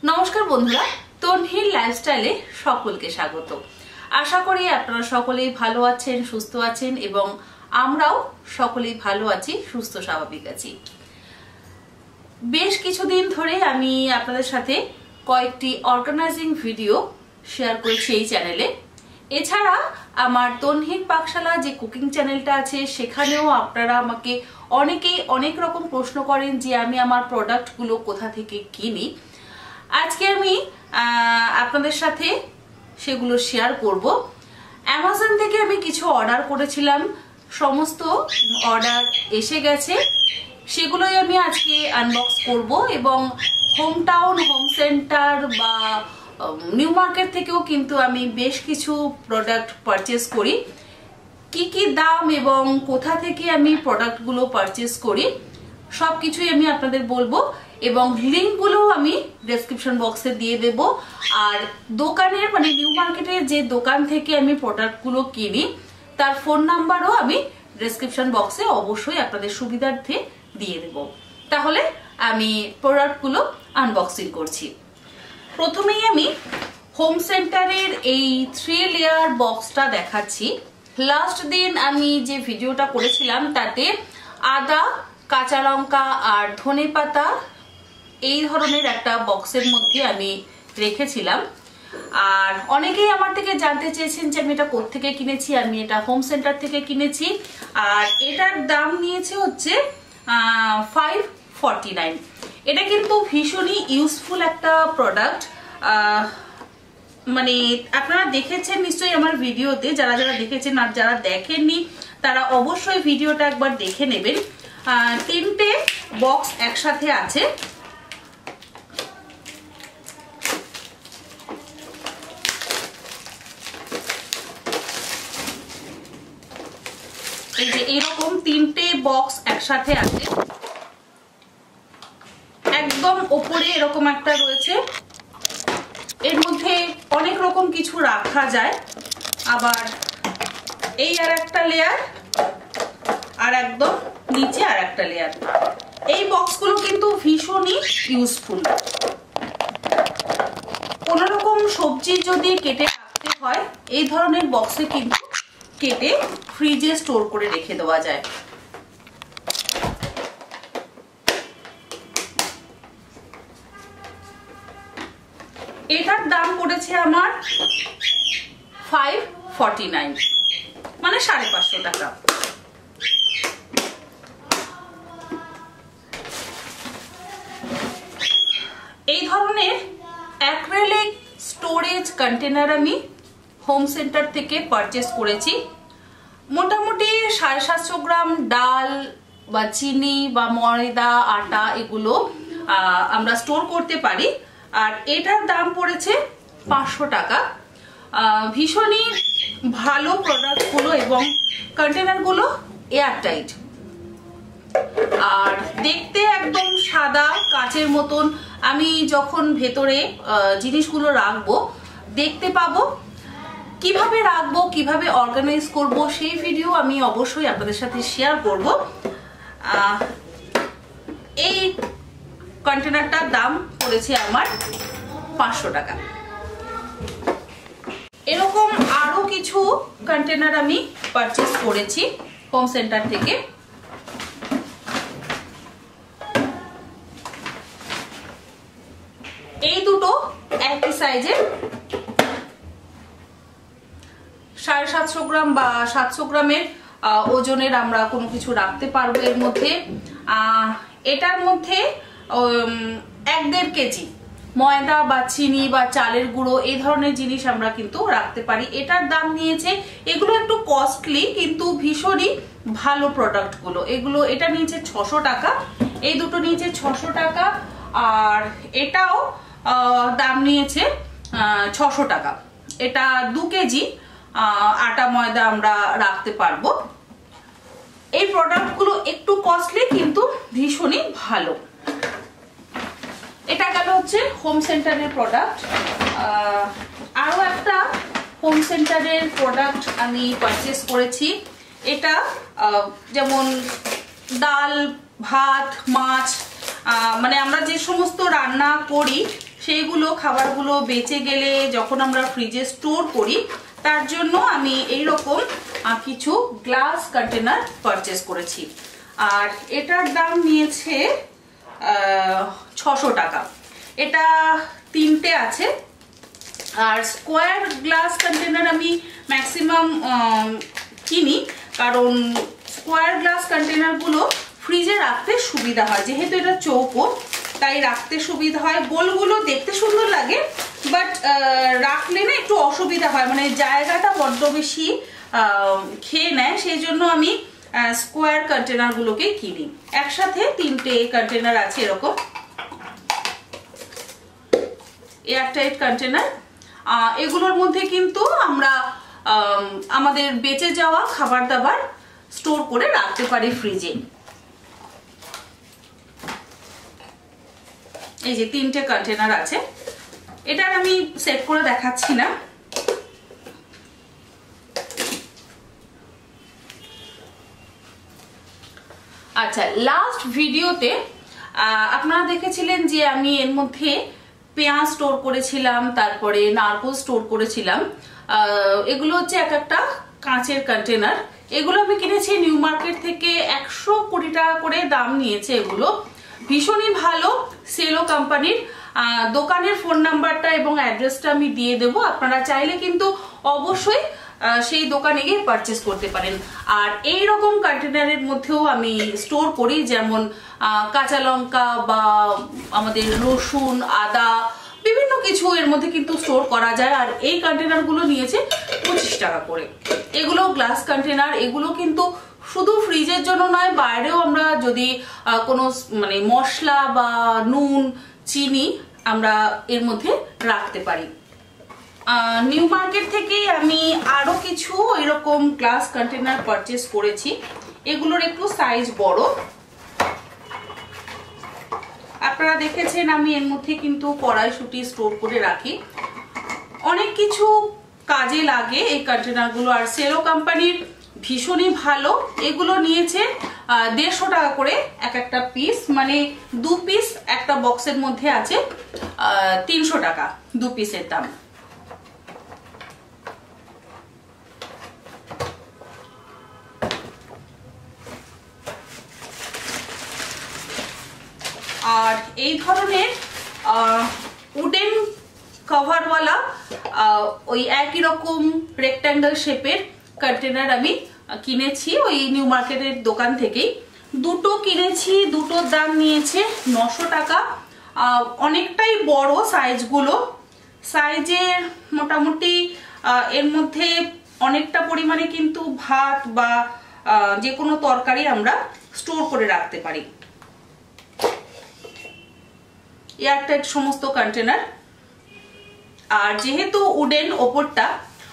नमस्कार बंधुरा तन्हिर लाइफस्टाइले सकलके स्वागत। आशा करी आपनारा सकलेई भालो आछेन, सुस्थ आछेन एबं आमराओ सकलेई भालो आछि, सुस्थ स्वाभाविक आछि। बेश किछुदिन धरे आमी आपनादेर साथे कयेकटी अर्गानाइजिंग भिडियो शेयर करेछि এই চ্যানেলে। এছাড়া আমার তন্হির পাকশালা যে কুকিং চ্যানেলটা আছে সেখানেও আপনারা আমাকে অনেকেই অনেক রকম প্রশ্ন করেন যে আমি আমার প্রোডাক্টগুলো কোথা থেকে কিনি। আজকে আমি আপনাদের সাথে সেগুলো শেয়ার করব। অ্যামাজন থেকে আমি কিছু অর্ডার করেছিলাম, সমস্ত অর্ডার এসে গেছে, সেগুলোই আমি আজকে আনবক্স করব এবং হোম টাউন, হোম সেন্টার বা নিউ মার্কেট থেকেও কিন্তু আমি বেশ কিছু প্রোডাক্ট পারচেজ করি। কি দাম এবং কোথা থেকে আমি প্রোডাক্টগুলো পারচেজ করি সবকিছুই আমি আপনাদের বলবো এবং লিংকগুলো আমি ডেসক্রিপশন বক্সে দিয়ে দেব। আর দোকানের মানে নিউ মার্কেটের যে দোকান থেকে আমি প্রোডাক্টগুলো কিনি তার ফোন নাম্বারও আমি ডেসক্রিপশন বক্সে অবশ্যই আপনাদের সুবিধার্থে দিয়ে দেব। তাহলে আমি প্রোডাক্টগুলো আনবক্সিং করছি। প্রথমেই আমি হোম সেন্টারের এই 3 লেয়ার বক্সটা দেখাচ্ছি। লাস্ট দিন আমি যে ভিডিওটা করেছিলাম তাতে আদা, কাঁচা লঙ্কা আর ধনেপাতা এই ধরনের একটা বক্সের মধ্যে আমি রেখেছিলাম। আর অনেকেই আমার থেকে জানতে চেয়েছেন যে আমি এটা কোত্থেকে কিনেছি। আমি এটা হোম সেন্টার থেকে কিনেছি আর এটার দাম নিয়েছে হচ্ছে 549। এটা কিন্তু ভীষণই ইউজফুল একটা প্রোডাক্ট। মানে আপনারা দেখেছেন নিশ্চয়ই আমার ভিডিওতে, যারা যারা দেখেছেন আর যারা দেখেননি তারা অবশ্যই ভিডিওটা একবার দেখে নেবেন। 3টে বক্স একসাথে আছে। এই যে এরকম 3টে বক্স একসাথে আছে। একদম উপরে এরকম একটা রয়েছে, এর মধ্যে অনেক রকম কিছু রাখা যায়। আবার এই আর একটা লেয়ার আর একদম নিচে আর একটা লেয়ার। এই বক্সগুলো কিন্তু ভীষণই ইউজফুল। কোনো রকম সবজি যদি কেটে রাখতে হয় এই ধরনের বক্সে কিন্তু কেটে ফ্রিজে স্টোর করে রেখে দেওয়া যায়। এটার দাম পড়েছে আমার 549, মানে 550 টাকা। এই ধরনের অ্যাক্রিলিক স্টোরেজ কন্টেনার আমি হোম সেন্টার থেকে পারচেজ করেছি। মোটামুটি 750 গ্রাম ডাল বা চিনি বা ময়দা, আটা এগুলো আমরা স্টোর করতে পারি। আর এটার দাম পড়েছে 500 টাকা। ভীষণই ভালো প্রোডাক্ট গুলো এবং কন্টেনার গুলো এয়ারটাইট আর দেখতে একদম সাদা কাচের মতন। আমি যখন ভেতরে জিনিসগুলো রাখবো দেখতে পাবো, কিভাবে রাখবো, কিভাবে অর্গানাইজ করব সেই ভিডিও আমি অবশ্যই আপনাদের সাথে শেয়ার করব। এই কন্টেনারটার দাম পড়েছে আমার 500 টাকা। এরকম আরো কিছু কন্টেনার আমি পারচেজ করেছি হোম সেন্টার থেকে। এই দুটো একই সাইজের, 750 গ্রাম বা 700 গ্রামের ওজনের আমরা কোনো কিছু রাখতে পারবো এর মধ্যে। এটার মধ্যে 1-1.5 কেজি ময়দা বা চিনি বা চালের গুঁড়ো এই ধরনের জিনিস আমরা কিন্তু রাখতে পারি। এটার দাম নিয়েছে, এগুলো একটু কস্টলি কিন্তু ভীষণই ভালো প্রোডাক্ট গুলো। এগুলো এটা নিয়েছে 600 টাকা, এই দুটো নিয়েছে 600 টাকা আর এটাও দাম নিয়েছে 600 টাকা। এটা 2 কেজি আটা ময়দা আমরা রাখতে পারবো। এই প্রোডাক্টগুলো একটু কস্টলি কিন্তু ভীষণই ভালো। এটা গেল হচ্ছে হোম সেন্টারের প্রোডাক্ট। আরো একটা হোম সেন্টারের প্রোডাক্ট আমি পারচেজ করেছি। এটা যেমন ডাল, ভাত, মাছ মানে আমরা যে সমস্ত রান্না করি সেইগুলো খাবারগুলো বেঁচে গেলে যখন আমরা ফ্রিজে স্টোর করি তার জন্য আমি এই রকম কিছু গ্লাস কন্টেনার পারচেজ করেছি। আর এটার দাম নিয়েছে 600 টাকা। এটা 3টে আছে। আর স্কোয়ার গ্লাস কন্টেনার আমি ম্যাক্সিমাম কিনি, কারণ স্কোয়ার গ্লাস কন্টেনারগুলো ফ্রিজে রাখতে সুবিধা হয়, যেহেতু এটা চৌকো তাই রাখতে সুবিধা হয়। গোলগুলো দেখতে সুন্দর লাগে, বাট রাখলে না একটু অসুবিধা হয়, মানে জায়গাটা বড্ড বেশি খেয়ে নেয়। সেই জন্য আমি স্কোয়ার কন্টেনারগুলোকে কিনি। একসাথে 3টে কন্টেনার আছে এরকম এয়ারটাইট কন্টেনার। এগুলোর মধ্যে কিন্তু আমরা আমাদের বেঁচে যাওয়া খাবার দাবার স্টোর করে রাখতে পারি ফ্রিজে। এই যে 3টে কন্টেনার আছে। এটা আমি সেট করে দেখাচ্ছি না। আচ্ছা, লাস্ট ভিডিওতে আপনারা দেখেছিলেন যে আমি এর মধ্যে পেঁয়াজ স্টোর করেছিলাম, তারপরে নারকেল স্টোর করেছিলাম। এগুলো হচ্ছে এক একটা কাঁচের কন্টেনার। এগুলো আমি কিনেছি নিউ মার্কেট থেকে, 120 টাকা করে দাম নিয়েছে। এগুলো ভীষণই ভালো, সেলো কোম্পানির। দোকানের ফোন নাম্বারটা এবং অ্যাড্রেসটা আমি দিয়ে দেবো, আপনারা চাইলে কিন্তু অবশ্যই সেই দোকানে গিয়ে পারচেস করতে পারেন। আর এই রকম কন্টেনারের মধ্যেও আমি স্টোর করি, যেমন কাঁচা লঙ্কা বা আমাদের রসুন, আদা, বিভিন্ন কিছু এর মধ্যে কিন্তু স্টোর করা যায়। আর এই কন্টেনারগুলো নিয়েছে 25 টাকা করে। এগুলো গ্লাস কন্টেনার। এগুলো কিন্তু শুধু ফ্রিজের জন্য নয়, বাইরেও আমরা যদি কোনো মানে মশলা বা নুন, চিনি আমরা এর মধ্যে রাখতে পারি। নিউ মার্কেট থেকেই আমি আরো কিছু এরকম গ্লাস কন্টেনার পারচেস করেছি। এগুলোর একটু সাইজ বড়। আপনারা দেখেছেন আমি এর মধ্যে কিন্তু কড়াইশুঁটি স্টোর করে রাখি। অনেক কিছু কাজে লাগে এই কন্টেনারগুলো। আর সেলো কোম্পানির ভীষণই ভালো। এগুলো নিয়েছে 150 টাকা করে এক একটা পিস, মানে 2 পিস একটা বক্সের মধ্যে আছে। 300 টাকা 2 পিসের দাম। আর এই ধরনের উডেন কভারওয়ালা ওই একই রকম রেক্ট্যাঙ্গেল শেপের কন্টেনার আমি কিনেছি ওই নিউ মার্কেটের দোকান থেকেই। 2টো কিনেছি, 2টোর দাম নিয়েছে 900 টাকা। অনেকটাই বড় সাইজগুলো। সাইজের মোটামুটি এর মধ্যে অনেকটা পরিমাণে কিন্তু ভাত বা যে কোনো তরকারি আমরা স্টোর করে রাখতে পারি। এয়ারটাইট সমস্ত কন্টেনার। আর যেহেতু উডেন ওপরটা,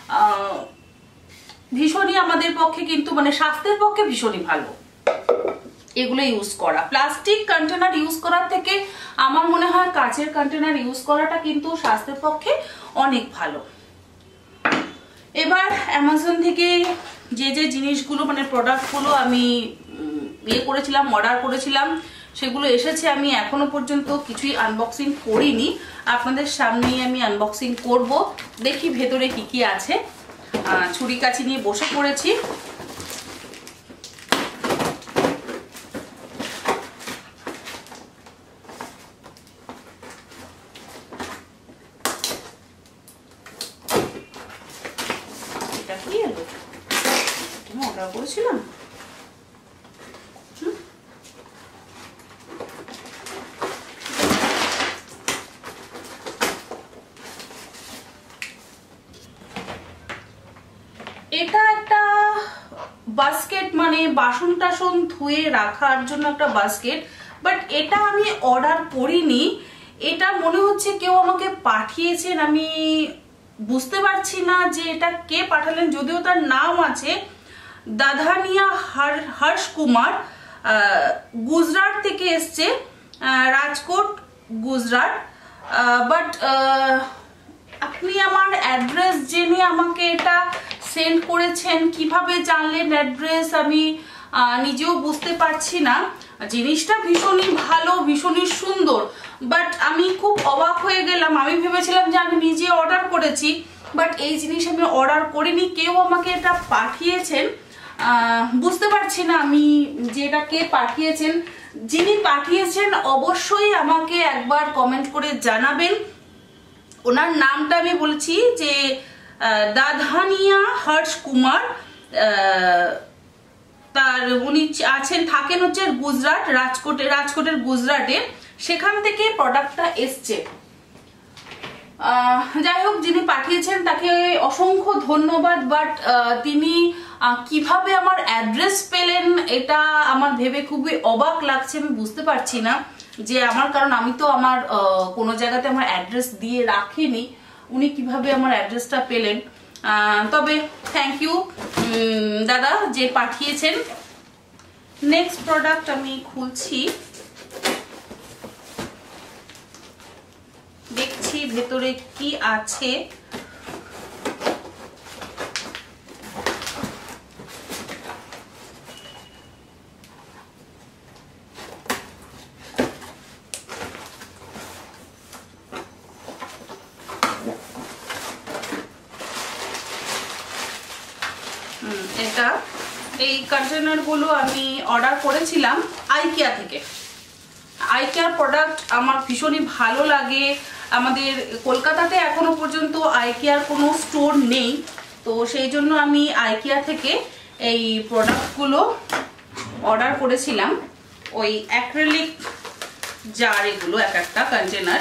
ভীষণই আমাদের পক্ষে কিন্তু মানে স্বাস্থ্যের পক্ষে ভীষণই ভালো এগুলো ইউজ করা। প্লাস্টিক কন্টেনার ইউজ করার থেকে আমার মনে হয় কাঁচের কন্টেনার ইউজ করাটা কিন্তু স্বাস্থ্যের পক্ষে অনেক ভালো। এবার অ্যামাজন থেকে যে যে জিনিসগুলো মানে প্রোডাক্টগুলো আমি করেছিলাম, অর্ডার করেছিলাম, সেগুলো এসেছে। আমি এখনো পর্যন্ত কিছুই আনবক্সিং করিনি, আপনাদের সামনেই আমি আনবক্সিং করব। দেখি ভেতরে কি কি আছে। ছুরি কাঁচি নিয়ে বসে পড়েছি। এটা কি এলো? তুমি অর্ডার করেছিলাম। এটা একটা বাস্কেট, মানে বাসন টাসন ধুয়ে রাখার জন্য একটা বাস্কেট, বাট এটা আমি অর্ডার করিনি। এটা মনে হচ্ছে কেউ আমাকে পাঠিয়েছেন, আমি বুঝতে পারছি না যে এটা কে পাঠালেন। যদিও তার নাম আছে দাধানিয়া হর্ষ কুমার, গুজরাট থেকে এসছে, রাজকোট গুজরাট। বাট আপনি আমার অ্যাড্রেস জেনে আমাকে এটা সেন্ড করেছেন, কিভাবে জানলেন অ্যাড্রেস আমি নিজেও বুঝতে পারছি না। জিনিসটা ভীষণই ভালো, ভীষণই সুন্দর। বাট আমি খুব অবাক হয়ে গেলাম। আমি ভেবেছিলাম যে আমি নিজে অর্ডার করেছি, বাট এই জিনিস আমি অর্ডার করিনি, কেউ আমাকে এটা পাঠিয়েছেন। বুঝতে পারছি না আমি যে এটা কে পাঠিয়েছেন। যিনি পাঠিয়েছেন অবশ্যই আমাকে একবার কমেন্ট করে জানাবেন। ওনার নামটা আমি বলছি যে দাধানিয়া হর্ষ কুমার। তার উনি থাকেন হচ্ছে গুজরাট, রাজকোটের গুজরাটে। সেখান থেকে প্রোডাক্টটা এসছে। যাই হোক, যিনি পাঠিয়েছেন তাকে অসংখ্য ধন্যবাদ। বাট তিনি কিভাবে আমার অ্যাড্রেস পেলেন এটা আমার ভেবে খুবই অবাক লাগছে। আমি বুঝতে পারছি না যে কারণ আমি তো আমার কোনো জায়গাতে আমার অ্যাড্রেস দিয়ে রাখিনি, উনি কিভাবে আমার অ্যাড্রেসটা পেলেন। তবে থ্যাংক ইউ দাদা যে পাঠিয়েছেন। নেক্সট প্রোডাক্ট আমি খুলছি, দেখছি ভেতরে কি আছে। এই কন্টেনার গুলো আমি অর্ডার করেছিলাম আইকিয়া থেকে। আইকিয়ার প্রোডাক্ট আমার ভীষণই ভালো লাগে। আমাদের কলকাতাতে এখনো পর্যন্ত আইকিয়ার কোনো স্টোর নেই, তো সেই জন্য আমি আইকিয়া থেকে এই প্রোডাক্টগুলো অর্ডার করেছিলাম। ওই অ্যাক্রিলিক জার, এগুলো এক একটা কন্টেনার।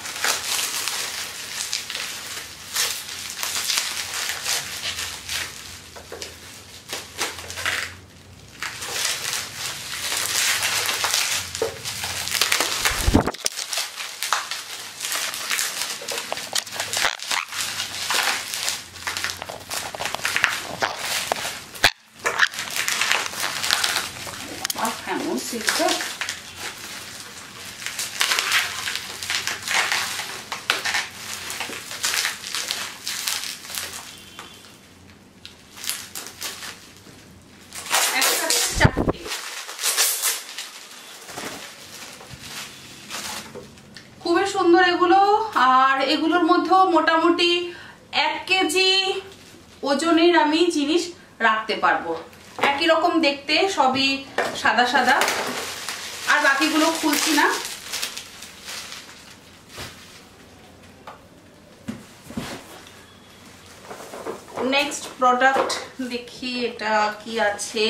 খুবই সুন্দর এগুলো। আর এগুলোর মধ্যে মোটামুটি 1 কেজি ওজনের আমি জিনিস রাখতে পারবো। একই রকম দেখতে, সবই সাদা সাদা। আর বাকিগুলো খুলছি না। নেক্সট প্রোডাক্ট দেখি এটা কি আছে।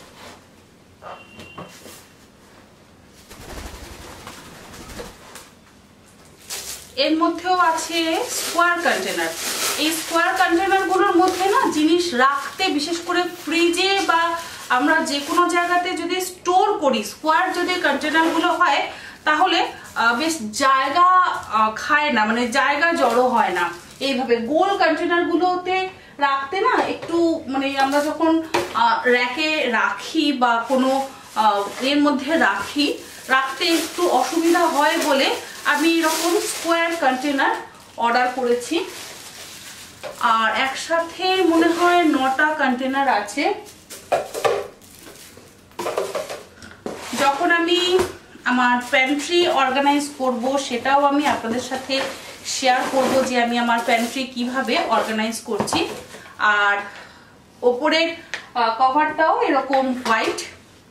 এর মধ্যেও আছে স্কোয়ার কন্টেনার। এই স্কোয়ার কন্টেনার গুলোর মধ্যে না জিনিস রাখতে, বিশেষ করে ফ্রিজে বা আমরা যে কোনো জায়গাতে যদি স্টোর করি, স্কোয়ার যদি কন্টেনার গুলো হয় তাহলে বেশ জায়গা খায় না, মানে জায়গা জড়ো হয় না। এইভাবে গোল কন্টেনার গুলোতে রাখতে না একটু, মানে আমরা যখন র্যাকে রাখি বা কোনো এর মধ্যে রাখতে একটু অসুবিধা হয় বলে আমি এরকম স্কোয়ার কন্টেনার অর্ডার করেছি। আর একসাথে মনে হয় 9টা কন্টেনার আছে। যখন আমি আমার প্যান্ট্রি অর্গানাইজ করব সেটাও আমি আপনাদের সাথে শেয়ার করব যে আমি আমার প্যান্ট্রি কিভাবে অর্গানাইজ করছি। আর ওপরের কভারটাও এরকম হোয়াইট,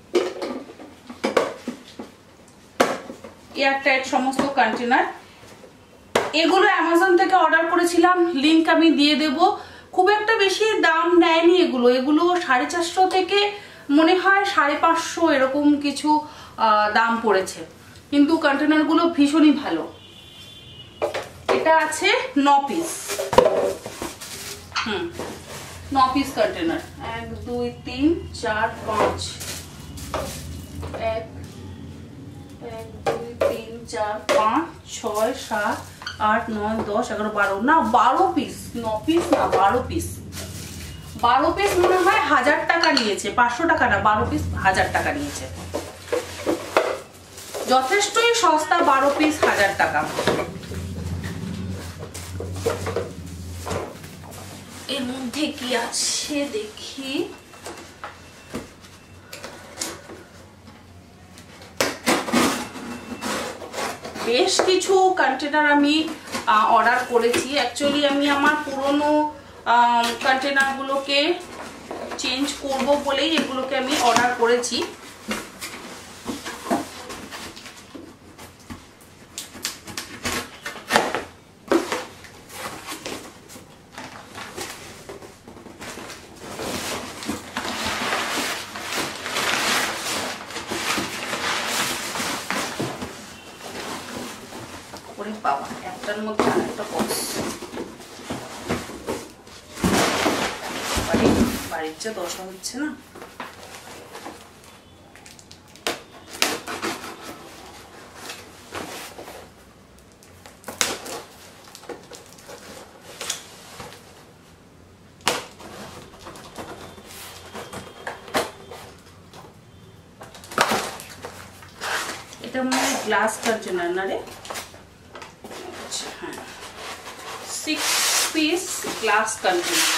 এয়ারটাইট সমস্ত কন্টেনার। এগুলো অ্যামাজন থেকে অর্ডার করেছিলাম, লিংক আমি দিয়ে দেব। খুব একটা বেশি দাম নেয়নি এগুলো 450 থেকে মনে হয় 550 এরকম কিছু দাম পড়েছে, কিন্তু কন্টেনার গুলো ভীষণই ভালো। এটা আছে 9 পিস। 9 piece container. 1 2 3 4 5 1 2 3 4 5 6 7 8 9 10 11 12 না 12 পিস। 9 পিস না 12 পিস। 12 পিস মনে হয় 1000 টাকা নিয়েছে, 500 টাকা না, 12 পিস 1000 টাকা নিয়েছে। যথেষ্টই সস্তা, 12 পিস 1000 টাকা। এর মধ্যে কি আছে দেখি। বেশ কিছু কন্টেনার আমি অর্ডার করেছি। অ্যাকচুয়ালি আমি আমার পুরনো কন্টেনারগুলোকে চেঞ্জ করব বলেই এগুলোকে আমি অর্ডার করেছি। বাবা, একটার মধ্যে আরেকটা বক্স, বাড়ির যা দশা হচ্ছে না। এটা মনে হয় গ্লাস কন্টেনার না রে? 6 piece glass container।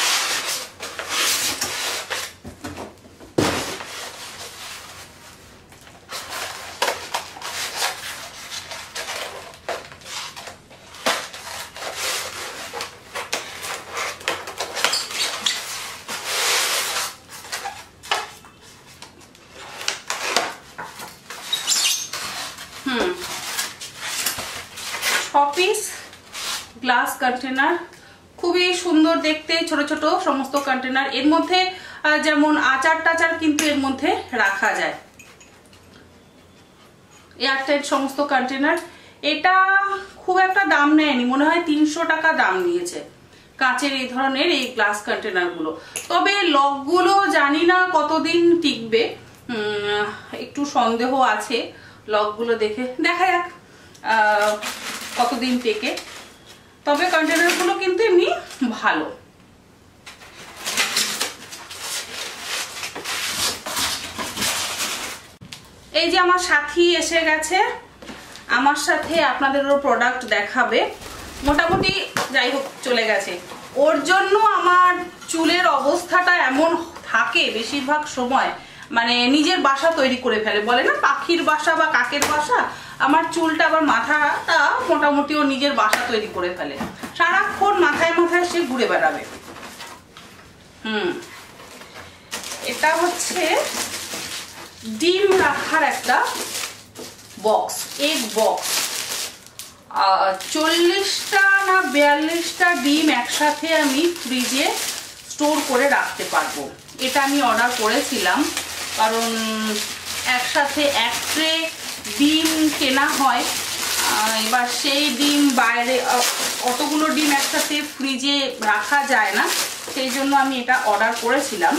Piece glass container, খুবই সুন্দর দেখতে, ছোট ছোট সমস্ত কন্টেনার। এর মধ্যে যেমন আচার টাচার কিন্তু এর মধ্যে রাখা যায়। এয়ারটাইট সমস্ত কন্টেনার। এটা খুব একটা দাম নেয়নি, মনে হয় 300 টাকা দাম নিয়েছে কাঁচের এই ধরনের এই গ্লাস কন্টেনার গুলো। তবে লকগুলো জানি না কতদিন টিকবে, একটু সন্দেহ আছে। লকগুলো দেখে দেখা যাক কতদিন টেকে। তবে কন্টেনার গুলো কিন্তু এমনি ভালো। এই যে আমার সাথী এসে গেছে, আমার সাথে আপনাদেরও প্রোডাক্ট দেখাবে। মোটামুটি যাই হোক চলে গেছে। ওর জন্য আমার চুলের অবস্থাটা এমন থাকে বেশিরভাগ সময়, মানে নিজের বাসা তৈরি করে ফেলে, বলে না পাখির বাসা বা কাকের বাসা। আমার চুলটা আবার মাথাটা মোটামুটি ও নিজের বাসা তৈরি করে ফেলে, সারাক্ষণ মাথায় মাথায় সে ঘুরে বেড়াবে। এটা হচ্ছে ডিম রাখার একটা বক্স, এগ বক্স। 40টা না 42টা ডিম একসাথে আমি ফ্রিজে স্টোর করে রাখতে পারবো। এটা আমি অর্ডার করেছিলাম, কারণ একসাথে এক ট্রে ডিম কেনা হয়। এবার সেই ডিম বাইরে, অতগুলো ডিম একসাথে ফ্রিজে রাখা যায় না, সেই জন্য আমি এটা অর্ডার করেছিলাম।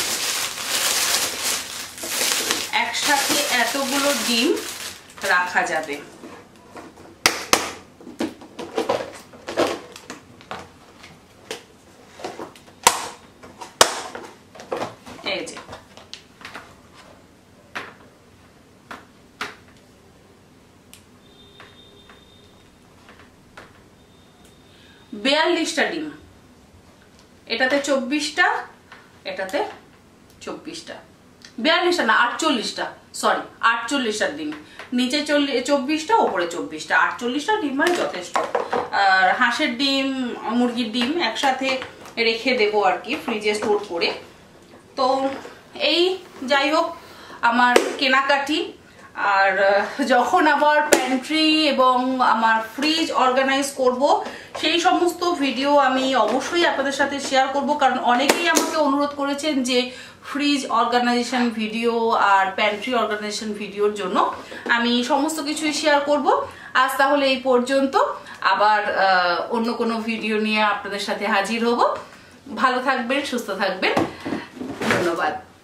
একসাথে এতগুলো ডিম রাখা যাবে। এই যে 42টা ডিম, এটাতে 24টা, এটাতে 24টা, 42টা না 48টা, সরি 48টা ডিম, নিচে 24টা, ওপরে 24টা, 48টা ডিম মানে যথেষ্ট। আর হাঁসের ডিম মুরগির ডিম একসাথে রেখে দেবো আর কি ফ্রিজে স্টোর করে। তো এই যাই হোক আমার কেনাকাটি। আর যখন আবার প্যান্ট্রি এবং আমার ফ্রিজ অর্গানাইজ করব সেই সমস্ত ভিডিও আমি অবশ্যই আপনাদের সাথে শেয়ার করব, কারণ অনেকেই আমাকে অনুরোধ করেছেন যে ফ্রিজ অর্গানাইজেশন ভিডিও আর প্যান্ট্রি অর্গানাইজেশন ভিডিওর জন্য আমি সমস্ত কিছুই শেয়ার করব। আজ তাহলে এই পর্যন্ত, আবার অন্য কোনো ভিডিও নিয়ে আপনাদের সাথে হাজির হব। ভালো থাকবেন, সুস্থ থাকবেন, ধন্যবাদ।